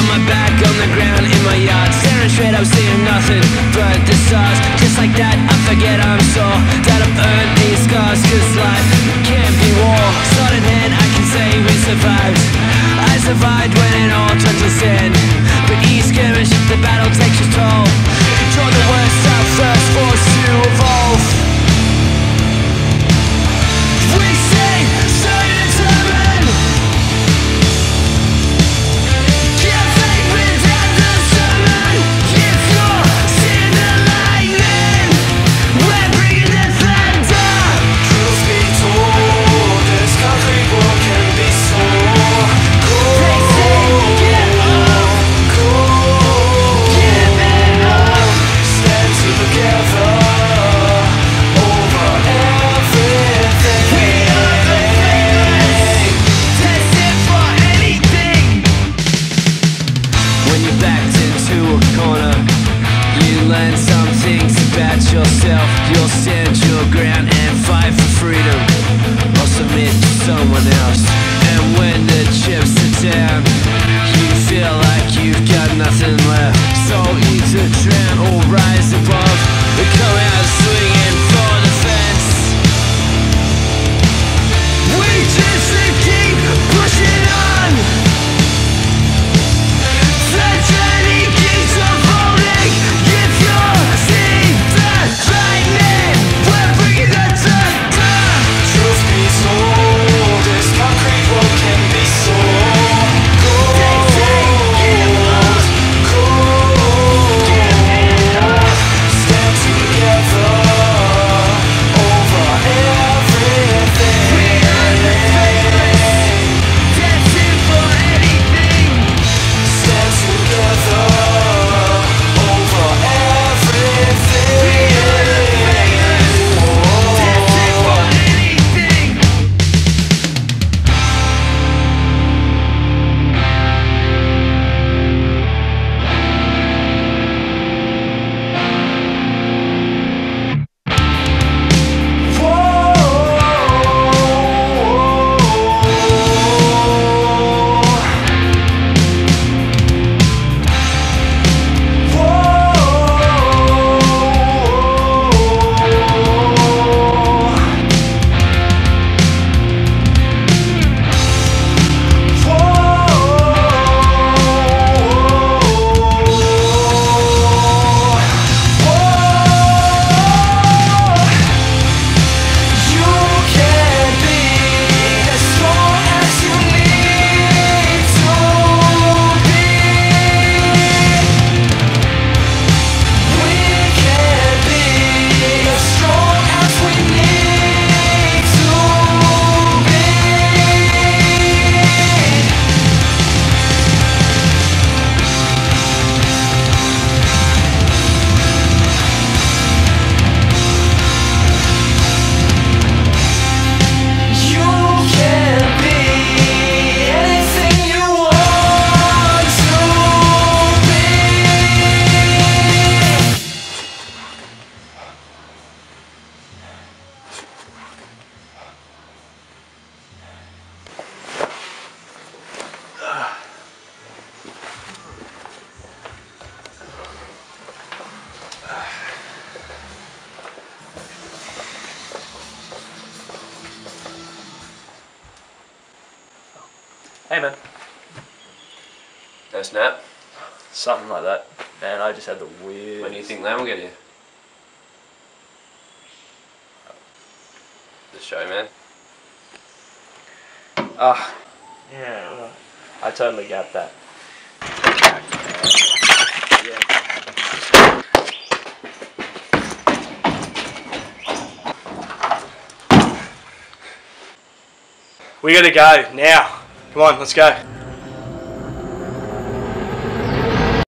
my back on the ground in my yard, staring straight up, seeing nothing but the stars. Just like that, I forget I'm sore that I've earned these scars, cause life can't be war. Sword in hand, I can say we survived. I survived when it all turned to sin, but each skirmish, the battle takes its toll. Draw the worst out first, forced to evolve. We say, so determined. Can't fake without the sermon. If you're seeing the lightning, we're bringing the thunder. Truth be told, this concrete world can be so cold. They say, give up, Cold. give it up. Stand together over everything. We are the famous, tested for anything. When you're backed into a corner, you learn some things about yourself. You'll stand your ground and fight for freedom, or submit to someone else. And when the chips are down, you feel like you've got nothing left. So either drown or rise above, or come out swinging for the fence. We just keep pushing on. The journey keeps unfolding. If you're seeing the lightning, we're bringing the thunder. Truth be told, this concrete world can be so cold. They say, give up, Cold. give it up. Stand together over everything. We are the famous, dancing for anything. Stand together over everything. We are the famous, dancing for anything. Hey man. No snap. Something like that. Man, I just had the weird... When do you think Lamb will get here? The show, man. Yeah, well, I totally got that. We gotta go, now. Come on, let's go.